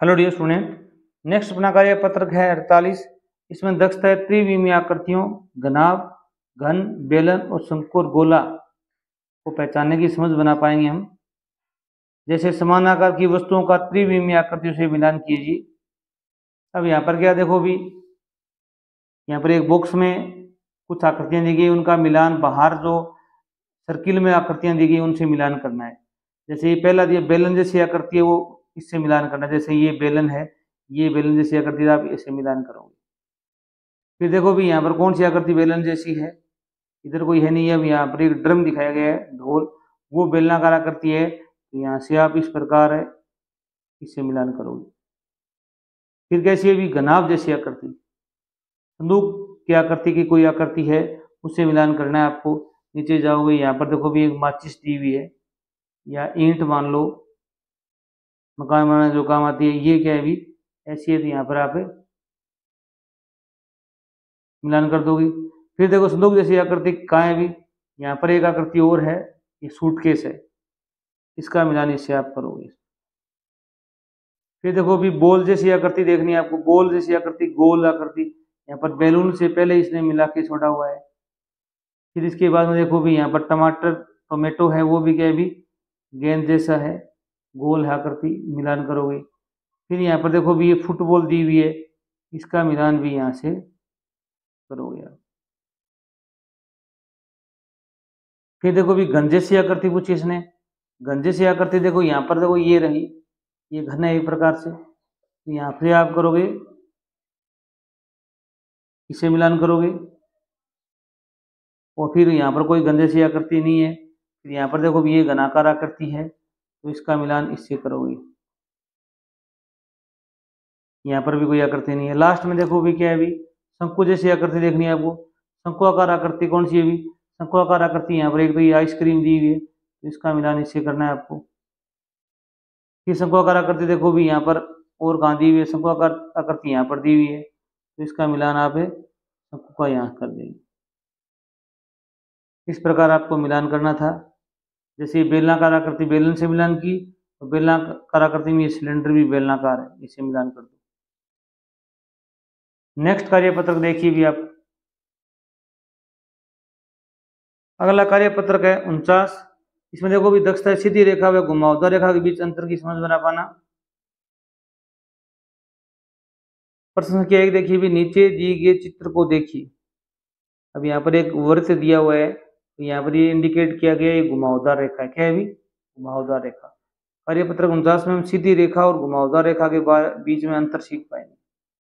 Hello dear student, next अपना कार्य पत्रक है 48। इसमें दक्षता है त्रिविमीय आकृतियों घनाभ, घन, बेलन और शंकु और गोला को पहचानने की समझ बना पाएंगे हम। जैसे समान आकार की वस्तुओं का त्रिविमीय आकृतियों से मिलान कीजिए। अब यहाँ पर क्या देखो भी, यहाँ पर एक बॉक्स में कुछ आकृतियां दी गई, उनका मिलान बाहर जो सर्किल में आकृतियां दी गई उनसे मिलान करना है। जैसे ये पहला दिया बेलन जैसी आकृति है, वो इससे मिलान करना है। जैसे ये बेलन है, ये बेलन जैसी आकृति आप इससे मिलान करोगे। फिर देखो भी यहाँ पर कौन सी आकृति बेलन जैसी है, इधर कोई है नहीं है। अब यहाँ पर एक ड्रम दिखाया गया है, ढोल, वो बेलनाकार आकृति है, तो यहाँ से आप इस प्रकार है इससे मिलान करोगे। फिर कैसी है भी घनाभ जैसी आकृति, संदूक की आकृति की कोई आकृति है, उससे मिलान करना है आपको। नीचे जाओगे, यहाँ पर देखो भी एक माचिस दी हुई है, या ईंट मान लो, मकान बनाने जो काम आती है, ये क्या है भी ऐसी है, तो यहाँ पर आप मिलान कर दोगे। फिर देखो संदूक जैसी आकृति कहाँ है भी, यहाँ पर एक आकृति और है, ये सूटकेस है, इसका मिलान इससे आप करोगे। फिर देखो भी बॉल जैसी आकृति देखनी है आपको, बॉल जैसी आकृति, गोल आकृति, यहाँ पर बैलून से पहले इसने मिला के छोड़ा हुआ है। फिर इसके बाद में देखो भी यहाँ पर टमाटर, टोमेटो है, वो भी क्या है भी गेंद जैसा है, गोल है आकृति, मिलान करोगे। फिर यहाँ पर देखो भी ये फुटबॉल दी हुई है, इसका मिलान भी यहाँ से करोगे आप। फिर देखो भी घन जैसी आकृति पूछी इसने, घन जैसी आकृति देखो यहाँ पर देखो ये रही, ये घन है एक प्रकार से, यहाँ फिर आप करोगे इसे मिलान करोगे। और फिर यहाँ पर कोई घन जैसी आकृति नहीं है, फिर यहाँ पर देखो भी ये घनाकार आकृति है, तो इसका मिलान इससे करोगे। यहाँ पर भी कोई आकृति नहीं है। लास्ट में देखो भी क्या है भी शंकु जैसी आकृति देखनी है आपको। शंकुआकार आकृति कौन सी है भी, शंकुआकार आकृति यहाँ पर एक तो ये आइसक्रीम दी हुई है, तो इसका मिलान इससे करना है आपको। फिर शंकुआकार आकृति देखो भी यहाँ पर और कहाँ दी हुई है, शंकुआकार आकृति यहाँ पर दी हुई है, तो इसका मिलान आप शंकु का यहाँ कर देंगे। इस प्रकार आपको मिलान करना था। जैसे बेलनाकार आकृति बेलन से मिलान की, तो बेलनाकार आकृति में ये सिलेंडर भी बेलनाकार है, इसे मिलान कर दो। नेक्स्ट कार्यपत्रक देखिए भी आप। अगला कार्यपत्रक है 49। इसमें देखो भी दक्षता सीधी रेखा व घुमावदार रेखा के बीच अंतर की समझ बना पाना। प्रश्न संख्या 1 देखिए भी, नीचे दिए गए चित्र को देखिए। अब यहाँ पर एक वृत्त दिया हुआ है, तो यहाँ पर ये इंडिकेट किया गया है घुमावदार रेखा है। क्या है भी घुमावदार रेखा। कार्यपत्रक 49 में हम सीधी रेखा और घुमावदार रेखा के बीच में अंतर सीख पाएंगे।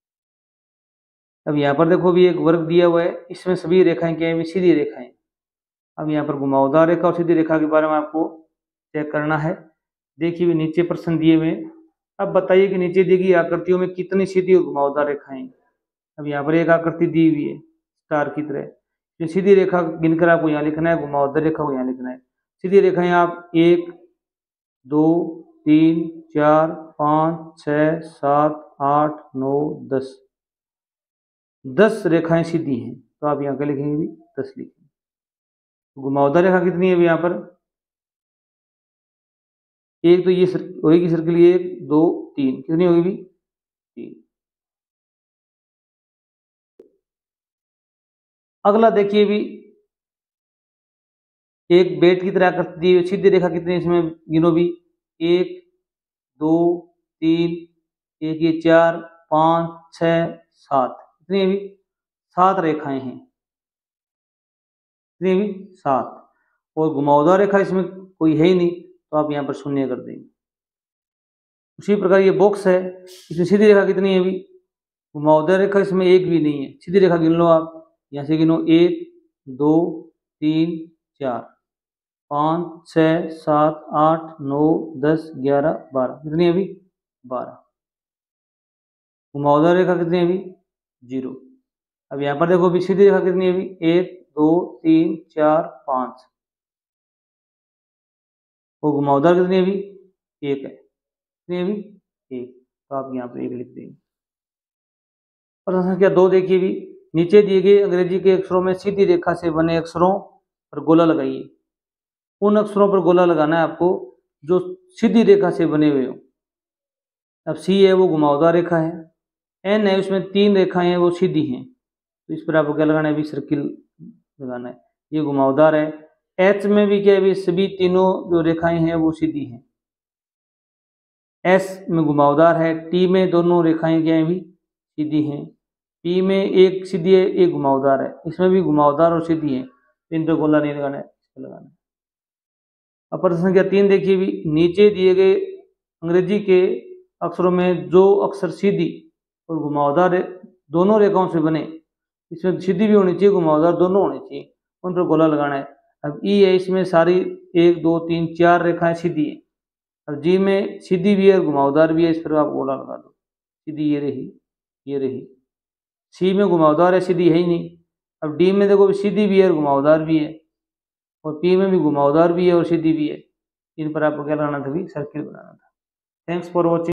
अब यहाँ पर देखो भी एक वर्ग दिया हुआ है, इसमें सभी रेखाएं क्या है, सीधी रेखाएं। अब यहाँ पर घुमावदार रेखा और सीधी रेखा के बारे में आपको चेक करना है। देखिए भी नीचे प्रश्न दिए हुए। अब बताइए कि नीचे दी गई आकृतियों में कितनी सीधी और घुमावदार रेखाएं। अब यहाँ पर एक आकृति दी हुई है स्टार की तरह, जो सीधी रेखा गिनकर आपको यहाँ लिखना है, घुमावदार रेखा को यहाँ लिखना है। सीधी रेखाएं आप 1 2 3 4 5 6 7 8 9 10 10 रेखाएं सीधी हैं, तो आप यहाँ क्या लिखेंगे भी 10 लिखेंगे। घुमावदार रेखा कितनी है यहाँ पर, एक तो ये होगी सर्किल 1 2 3, कितनी होगी भी 3। अगला देखिए भी, एक बेट की तरह आकृति दी हुई, सीधी रेखा कितनी इसमें गिनो भी, 1 2 3, एक ये 4 5 6 7, कितनी है भी 7 रेखाएं हैं, कितनी भी 7। और घुमावदार रेखा इसमें कोई है ही नहीं, तो आप यहाँ पर शून्य कर देंगे। उसी प्रकार ये बॉक्स है, इसमें सीधी रेखा कितनी है भी, घुमावदार रेखा इसमें एक भी नहीं है। सीधी रेखा गिन लो आप, यहाँ से गिनो 1 2 3 4 5 6 7 8 9 10 11 12, कितनी है भी 12। घुमावदार रेखा कितनी है भी 0। अब यहाँ पर देखो भी सीधी रेखा कितनी है भी 1 2 3 4 5, वो घुमावदार कितनी है भी 1 है, कितनी है भी 1, तो आप यहाँ पर 1 लिख देंगे। प्रश्न संख्या 2 देखिए भी, नीचे दिए गए अंग्रेजी के अक्षरों में सीधी रेखा से बने अक्षरों पर गोला लगाइए। उन अक्षरों पर गोला लगाना है आपको जो सीधी रेखा से बने हुए हो। अब सी है वो घुमावदार रेखा है, एन है उसमें 3 रेखाएं हैं वो सीधी हैं, तो इस पर आपको क्या लगाना है, भी सर्किल लगाना है, ये घुमावदार है। एच में भी क्या है, भी सभी तीनों जो रेखाएं हैं वो सीधी हैं। एस में घुमावदार है, टी में दोनों रेखाएं क्या है, भी सीधी हैं। पी में एक सीधी है, एक घुमावदार है, इसमें भी घुमावदार और सीधी है, इन पे गोला नहीं लगाना है, इस पे लगाना है। अब प्रश्न संख्या 3 देखिए, भी नीचे दिए गए अंग्रेजी के अक्षरों में जो अक्षर सीधी और घुमावदार दोनों रेखाओं से बने, इसमें सीधी भी होनी चाहिए, घुमावदार दोनों होनी चाहिए, उन पर गोला लगाना है। अब ई है, इसमें सारी 1 2 3 4 रेखाएं सीधी है। अब जी में सीधी भी है और घुमावदार भी है, इस पर आप गोला लगा दो, सीधी ये रही, ये रही। सी में घुमावदार है, सीधी है ही नहीं। अब डी में देखो सीधी भी है और घुमावदार भी है, और पी में भी घुमावदार भी है और सीधी भी है, इन पर आपको क्या लगाना था, भी सर्किल बनाना था। Thanks for watching.